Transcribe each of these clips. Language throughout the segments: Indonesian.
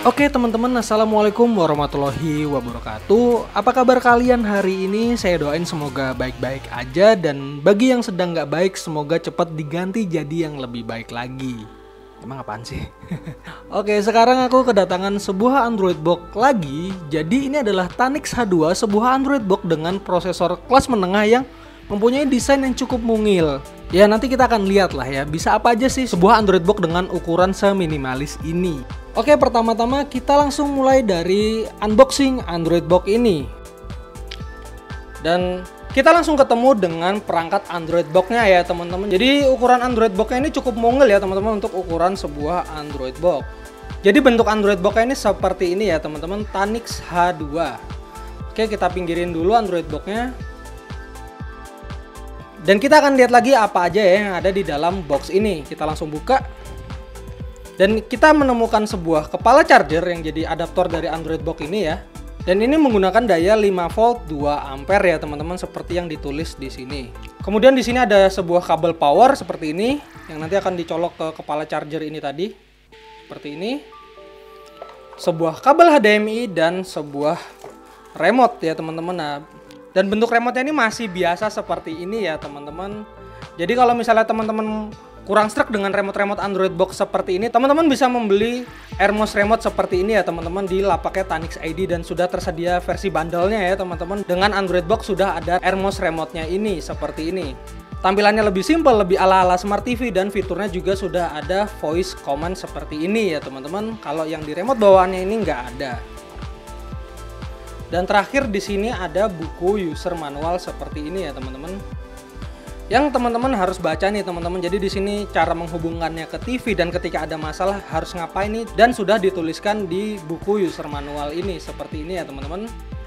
Oke teman-teman, assalamualaikum warahmatullahi wabarakatuh. Apa kabar kalian hari ini? Saya doain semoga baik-baik aja, dan bagi yang sedang nggak baik semoga cepat diganti jadi yang lebih baik lagi. Emang apaan sih? Oke, sekarang aku kedatangan sebuah Android box lagi. Jadi ini adalah Tanix H2, sebuah Android box dengan prosesor kelas menengah yang mempunyai desain yang cukup mungil. Ya nanti kita akan lihat lah ya, bisa apa aja sih sebuah Android box dengan ukuran seminimalis ini. Oke, pertama-tama kita langsung mulai dari unboxing Android box ini. Dan kita langsung ketemu dengan perangkat Android box-nya ya teman-teman. Jadi ukuran Android box-nya ini cukup mungil ya teman-teman untuk ukuran sebuah Android box. Jadi bentuk Android box-nya ini seperti ini ya teman-teman, Tanix H2. Oke, kita pinggirin dulu Android box-nya. Dan kita akan lihat lagi apa aja ya yang ada di dalam box ini. Kita langsung buka. Dan kita menemukan sebuah kepala charger yang jadi adaptor dari Android box ini ya. Dan ini menggunakan daya 5 volt 2 ampere ya teman-teman, seperti yang ditulis di sini. Kemudian di sini ada sebuah kabel power seperti ini yang nanti akan dicolok ke kepala charger ini tadi. Seperti ini. Sebuah kabel HDMI dan sebuah remote ya teman-teman. Nah, dan bentuk remote-nya ini masih biasa seperti ini ya teman-teman. Jadi kalau misalnya teman-teman kurang struck dengan remote-remote Android box seperti ini, teman-teman bisa membeli Airmos remote seperti ini ya teman-teman di lapaknya Tanix ID, dan sudah tersedia versi bundle-nya ya teman-teman. Dengan Android box sudah ada Airmos remote-nya ini seperti ini. Tampilannya lebih simple, lebih ala-ala Smart TV, dan fiturnya juga sudah ada voice command seperti ini ya teman-teman. Kalau yang di remote bawaannya ini nggak ada. Dan terakhir di sini ada buku user manual seperti ini ya teman-teman. Yang teman-teman harus baca nih teman-teman. Jadi di sini cara menghubungkannya ke TV dan ketika ada masalah harus ngapain nih, dan sudah dituliskan di buku user manual ini seperti ini ya teman-teman.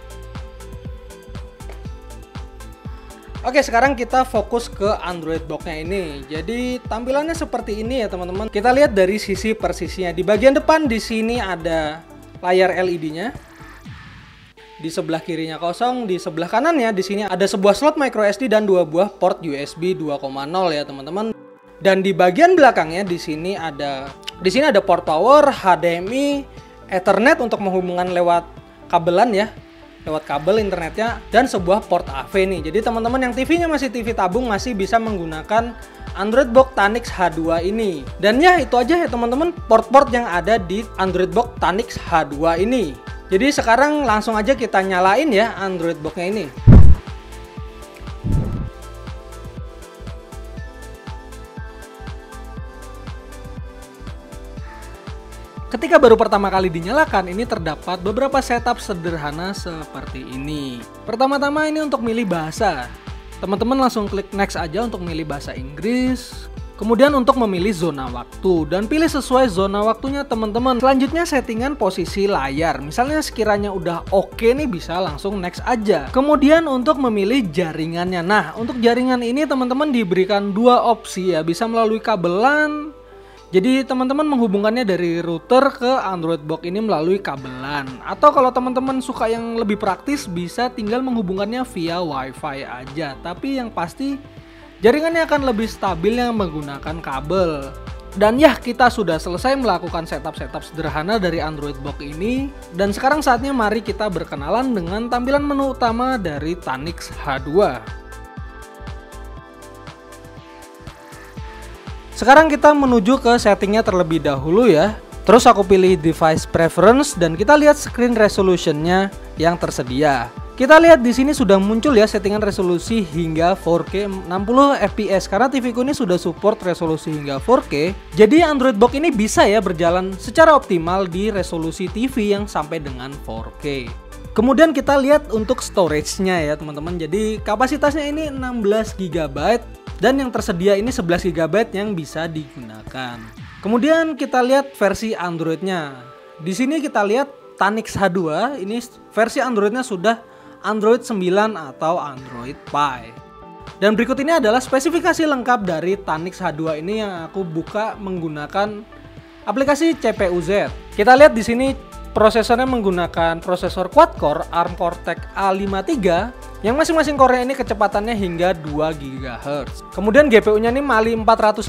Oke, sekarang kita fokus ke Android box-nya ini. Jadi tampilannya seperti ini ya teman-teman. Kita lihat dari sisi persisnya. Di bagian depan di sini ada layar LED-nya. Di sebelah kirinya kosong, di sebelah kanannya di sini ada sebuah slot micro SD dan 2 buah port USB 2.0 ya teman-teman. Dan di bagian belakangnya di sini ada port power, HDMI, Ethernet untuk menghubungkan lewat kabelan ya, lewat kabel internetnya, dan sebuah port AV nih. Jadi teman-teman yang TV-nya masih TV tabung masih bisa menggunakan Android box Tanix H2 ini. Dan ya itu aja ya teman-teman port-port yang ada di Android box Tanix H2 ini. Jadi sekarang langsung aja kita nyalain ya Android box-nya ini. Ketika baru pertama kali dinyalakan, ini terdapat beberapa setup sederhana seperti ini. Pertama-tama ini untuk milih bahasa. Teman-teman langsung klik next aja untuk milih bahasa Inggris. Kemudian untuk memilih zona waktu, dan pilih sesuai zona waktunya teman-teman. Selanjutnya settingan posisi layar. Misalnya sekiranya udah oke nih, bisa langsung next aja. Kemudian untuk memilih jaringannya. Nah, untuk jaringan ini teman-teman diberikan dua opsi ya. Bisa melalui kabelan. Jadi teman-teman menghubungkannya dari router ke Android box ini melalui kabelan. Atau kalau teman-teman suka yang lebih praktis, bisa tinggal menghubungkannya via WiFi aja. Tapi yang pasti jaringannya akan lebih stabil yang menggunakan kabel. Dan ya, kita sudah selesai melakukan setup-setup sederhana dari Android box ini. Dan sekarang saatnya mari kita berkenalan dengan tampilan menu utama dari Tanix H2. Sekarang kita menuju ke settingnya terlebih dahulu ya. Terus aku pilih device preference dan kita lihat screen resolutionnya yang tersedia. Kita lihat di sini sudah muncul ya settingan resolusi hingga 4K 60 fps, karena TV ku ini sudah support resolusi hingga 4K. Jadi Android box ini bisa ya berjalan secara optimal di resolusi TV yang sampai dengan 4K. Kemudian kita lihat untuk storage-nya ya teman-teman. Jadi kapasitasnya ini 16 GB dan yang tersedia ini 11 GB yang bisa digunakan. Kemudian kita lihat versi Android-nya. Di sini kita lihat Tanix H2 ini versi Android-nya sudah Android 9 atau Android Pie. Dan berikut ini adalah spesifikasi lengkap dari Tanix H2 ini yang aku buka menggunakan aplikasi CPU-Z. Kita lihat di sini prosesornya menggunakan prosesor quad-core ARM Cortex A53 yang masing-masing core-nya ini kecepatannya hingga 2 GHz. Kemudian GPU-nya ini Mali 450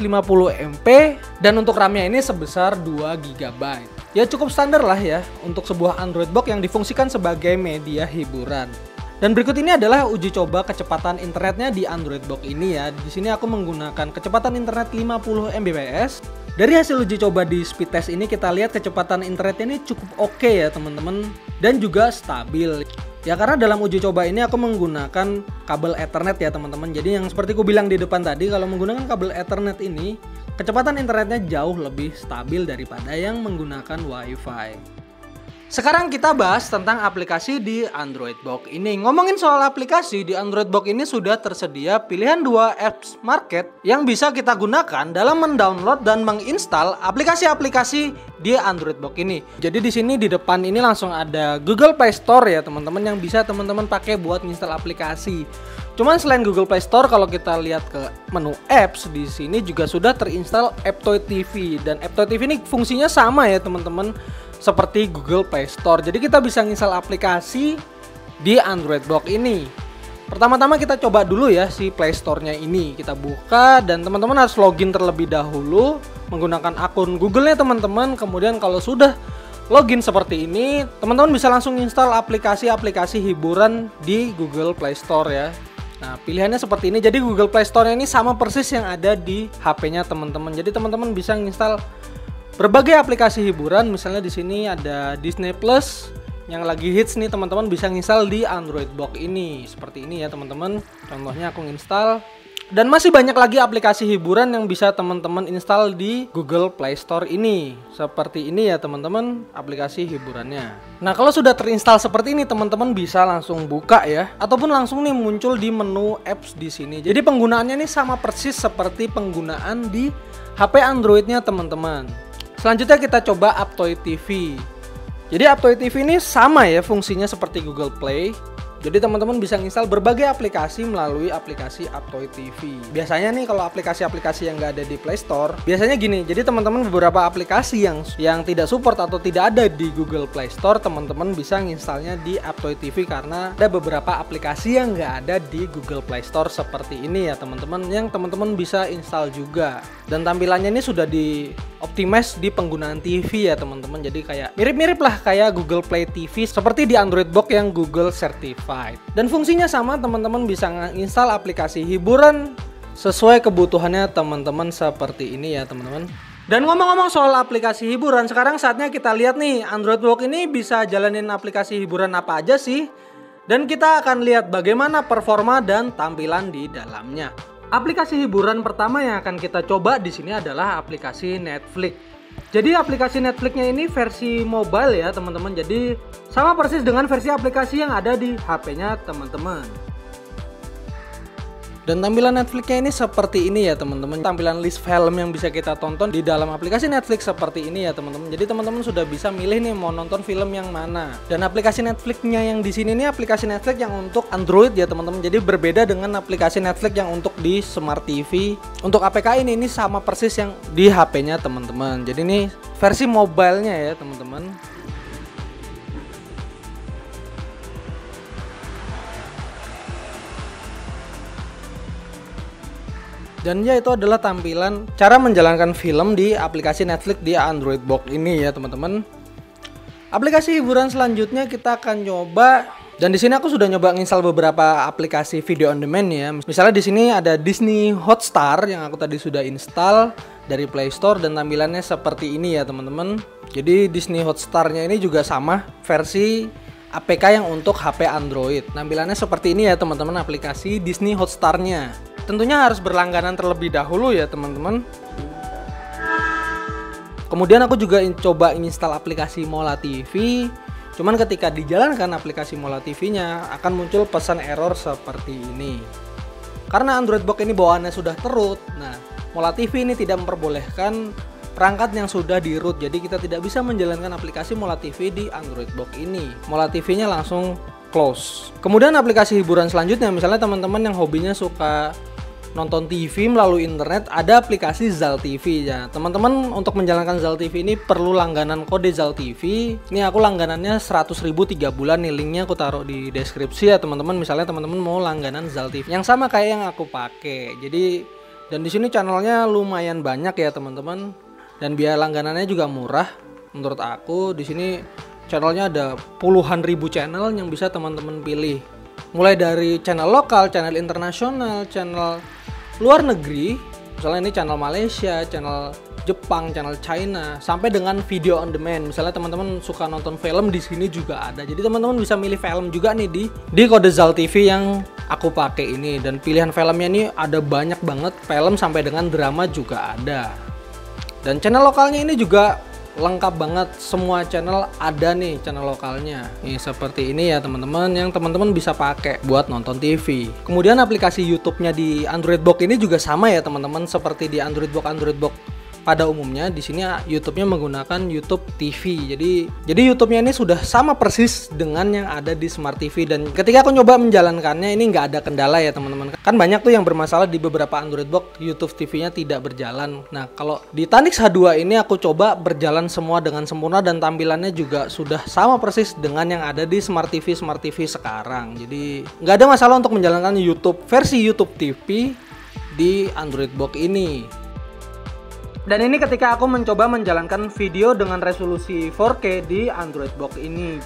MP dan untuk RAM-nya ini sebesar 2 GB. Ya cukup standar lah ya untuk sebuah Android box yang difungsikan sebagai media hiburan. Dan berikut ini adalah uji coba kecepatan internetnya di Android box ini ya. Di sini aku menggunakan kecepatan internet 50 Mbps. Dari hasil uji coba di speed test ini kita lihat kecepatan internetnya ini cukup oke ya teman-teman, dan juga stabil. Ya karena dalam uji coba ini aku menggunakan kabel Ethernet ya teman-teman. Jadi yang seperti aku bilang di depan tadi, kalau menggunakan kabel Ethernet ini kecepatan internetnya jauh lebih stabil daripada yang menggunakan WiFi. Sekarang kita bahas tentang aplikasi di Android box ini. Ngomongin soal aplikasi, di Android box ini sudah tersedia pilihan 2 apps market yang bisa kita gunakan dalam mendownload dan menginstal aplikasi-aplikasi di Android box ini. Jadi di sini di depan ini langsung ada Google Play Store ya teman-teman, yang bisa teman-teman pakai buat install aplikasi. Cuman selain Google Play Store, kalau kita lihat ke menu apps, di sini juga sudah terinstall Aptoide TV, dan Aptoide TV ini fungsinya sama ya teman-teman seperti Google Play Store. Jadi kita bisa install aplikasi di Android box ini. Pertama-tama kita coba dulu ya si Play Store-nya ini. Kita buka dan teman-teman harus login terlebih dahulu menggunakan akun Google-nya teman-teman. Kemudian kalau sudah login seperti ini, teman-teman bisa langsung install aplikasi-aplikasi hiburan di Google Play Store ya. Nah, pilihannya seperti ini. Jadi Google Play Store ini sama persis yang ada di HP-nya teman-teman. Jadi teman-teman bisa install berbagai aplikasi hiburan. Misalnya di sini ada Disney Plus yang lagi hits nih, teman-teman bisa install di Android box ini. Seperti ini ya teman-teman. Contohnya aku install. Dan masih banyak lagi aplikasi hiburan yang bisa teman-teman install di Google Play Store ini. Seperti ini ya teman-teman aplikasi hiburannya. Nah, kalau sudah terinstall seperti ini, teman-teman bisa langsung buka ya, ataupun langsung nih muncul di menu apps di sini. Jadi penggunaannya nih sama persis seperti penggunaan di HP Androidnya teman-teman. Selanjutnya kita coba Aptoide TV. Jadi Aptoide TV ini sama ya fungsinya seperti Google Play. Jadi teman-teman bisa install berbagai aplikasi melalui aplikasi Aptoide TV. Biasanya nih kalau aplikasi-aplikasi yang nggak ada di Play Store, biasanya gini. Jadi teman-teman beberapa aplikasi yang tidak support atau tidak ada di Google Play Store, teman-teman bisa nginstalnya di Aptoide TV karena ada beberapa aplikasi yang nggak ada di Google Play Store seperti ini ya teman-teman, yang teman-teman bisa install juga. Dan tampilannya ini sudah di optimize di penggunaan TV ya teman-teman. Jadi kayak mirip-mirip lah kayak Google Play TV seperti di Android box yang Google Certified. Dan fungsinya sama, teman-teman bisa install aplikasi hiburan sesuai kebutuhannya teman-teman seperti ini ya teman-teman. Dan ngomong-ngomong soal aplikasi hiburan, sekarang saatnya kita lihat nih Android box ini bisa jalanin aplikasi hiburan apa aja sih. Dan kita akan lihat bagaimana performa dan tampilan di dalamnya. Aplikasi hiburan pertama yang akan kita coba di sini adalah aplikasi Netflix. Jadi aplikasi Netflix-nya ini versi mobile ya teman-teman. Jadi sama persis dengan versi aplikasi yang ada di HP-nya teman-teman. Dan tampilan Netflix-nya ini seperti ini ya teman-teman. Tampilan list film yang bisa kita tonton di dalam aplikasi Netflix seperti ini ya teman-teman. Jadi teman-teman sudah bisa milih nih mau nonton film yang mana. Dan aplikasi Netflix-nya yang di sini nih aplikasi Netflix yang untuk Android ya teman-teman. Jadi berbeda dengan aplikasi Netflix yang untuk di Smart TV. Untuk APK ini sama persis yang di HP-nya teman-teman. Jadi ini versi mobile-nya ya teman-teman. Dan ya itu adalah tampilan cara menjalankan film di aplikasi Netflix di Android box ini ya teman-teman. Aplikasi hiburan selanjutnya kita akan coba, dan di sini aku sudah nyoba nginstal beberapa aplikasi video on demand ya. Misalnya di sini ada Disney Hotstar yang aku tadi sudah install dari Play Store, dan tampilannya seperti ini ya teman-teman. Jadi Disney Hotstar-nya ini juga sama versi APK yang untuk HP Android. Tampilannya seperti ini ya teman-teman aplikasi Disney Hotstar-nya. Tentunya harus berlangganan terlebih dahulu ya teman-teman. Kemudian aku juga coba install aplikasi Mola TV. Cuman ketika dijalankan aplikasi Mola TV-nya akan muncul pesan error seperti ini. Karena Android box ini bawaannya sudah terroot. Nah, Mola TV ini tidak memperbolehkan perangkat yang sudah di root. Jadi kita tidak bisa menjalankan aplikasi Mola TV di Android box ini. Mola TV-nya langsung close. Kemudian aplikasi hiburan selanjutnya, misalnya teman-teman yang hobinya suka nonton TV melalui internet, ada aplikasi Zal TV ya. Teman-teman untuk menjalankan Zal TV ini perlu langganan kode Zal TV. Ini aku langganannya 100.000 3 bulan nih, linknya aku taruh di deskripsi ya teman-teman. Misalnya teman-teman mau langganan Zal TV yang sama kayak yang aku pakai. Jadi dan di sini channelnya lumayan banyak ya teman-teman. Dan biaya langganannya juga murah menurut aku. Di sini channelnya ada puluhan ribu channel yang bisa teman-teman pilih. Mulai dari channel lokal, channel internasional, channel luar negeri, misalnya ini channel Malaysia, channel Jepang, channel China, sampai dengan video on demand. Misalnya teman-teman suka nonton film, di sini juga ada. Jadi teman-teman bisa milih film juga nih di kode Zal TV yang aku pakai ini. Dan pilihan filmnya ini ada banyak banget, film sampai dengan drama juga ada. Dan channel lokalnya ini juga lengkap banget, semua channel ada nih channel lokalnya. Nih seperti ini ya teman-teman, yang teman-teman bisa pakai buat nonton TV. Kemudian aplikasi YouTube-nya di Android Box ini juga sama ya teman-teman, seperti di Android Box pada umumnya. Di sini YouTube-nya menggunakan YouTube TV. Jadi YouTube-nya ini sudah sama persis dengan yang ada di Smart TV. Dan ketika aku nyoba menjalankannya ini nggak ada kendala ya teman-teman. Kan banyak tuh yang bermasalah di beberapa Android Box YouTube TV-nya tidak berjalan. Nah kalau di Tanix H2 ini aku coba berjalan semua dengan sempurna dan tampilannya juga sudah sama persis dengan yang ada di Smart TV sekarang. Jadi nggak ada masalah untuk menjalankan versi YouTube TV di Android Box ini. Dan ini ketika aku mencoba menjalankan video dengan resolusi 4K di Android Box ini.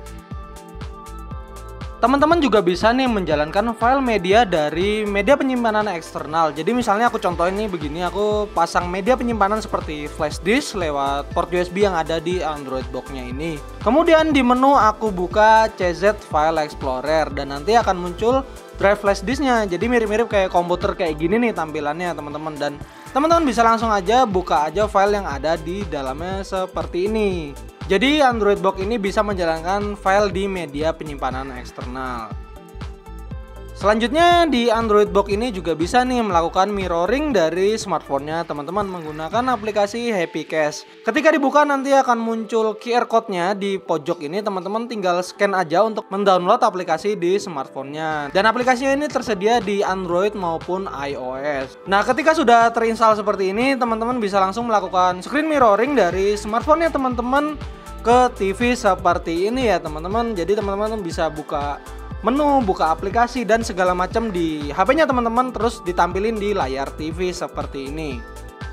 Teman-teman juga bisa nih menjalankan file media dari media penyimpanan eksternal. Jadi misalnya aku contohin nih begini, aku pasang media penyimpanan seperti flash disk lewat port USB yang ada di Android Box-nya ini. Kemudian di menu aku buka CZ File Explorer dan nanti akan muncul drive flash disknya. Jadi mirip-mirip kayak komputer kayak gini nih tampilannya teman-teman. Dan teman-teman bisa langsung aja buka aja file yang ada di dalamnya seperti ini. Jadi Android Box ini bisa menjalankan file di media penyimpanan eksternal. Selanjutnya di Android Box ini juga bisa nih melakukan mirroring dari smartphone-nya teman-teman menggunakan aplikasi Happy Cache. Ketika dibuka nanti akan muncul QR code-nya di pojok ini, teman-teman tinggal scan aja untuk mendownload aplikasi di smartphone-nya. Dan aplikasinya ini tersedia di Android maupun iOS. Nah, ketika sudah terinstall seperti ini, teman-teman bisa langsung melakukan screen mirroring dari smartphone-nya teman-teman ke TV seperti ini ya teman-teman. Jadi teman-teman bisa buka menu, buka aplikasi dan segala macam di HP-nya teman-teman, terus ditampilin di layar TV seperti ini.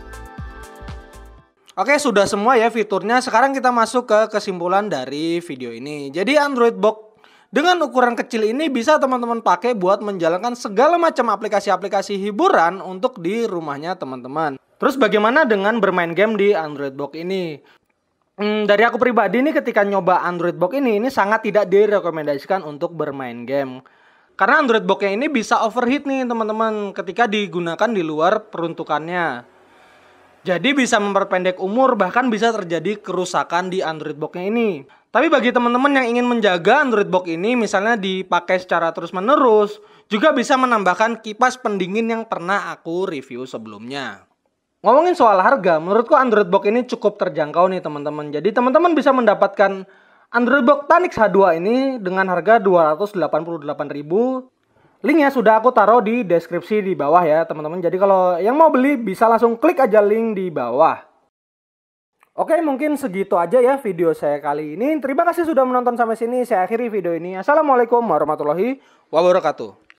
Oke, sudah semua ya fiturnya. Sekarang kita masuk ke kesimpulan dari video ini. Jadi Android Box dengan ukuran kecil ini bisa teman-teman pakai buat menjalankan segala macam aplikasi-aplikasi hiburan untuk di rumahnya teman-teman. Terus bagaimana dengan bermain game di Android Box ini? Dari aku pribadi nih ketika nyoba Android Box ini sangat tidak direkomendasikan untuk bermain game. Karena Android Box-nya ini bisa overheat nih teman-teman ketika digunakan di luar peruntukannya. Jadi bisa memperpendek umur, bahkan bisa terjadi kerusakan di Android Box-nya ini. Tapi bagi teman-teman yang ingin menjaga Android Box ini misalnya dipakai secara terus-menerus, juga bisa menambahkan kipas pendingin yang pernah aku review sebelumnya. Ngomongin soal harga, menurutku Android Box ini cukup terjangkau nih teman-teman. Jadi teman-teman bisa mendapatkan Android Box Tanix H2 ini dengan harga 288.000. Linknya sudah aku taruh di deskripsi di bawah ya teman-teman. Jadi kalau yang mau beli bisa langsung klik aja link di bawah. Oke, mungkin segitu aja ya video saya kali ini. Terima kasih sudah menonton sampai sini. Saya akhiri video ini. Assalamualaikum warahmatullahi wabarakatuh.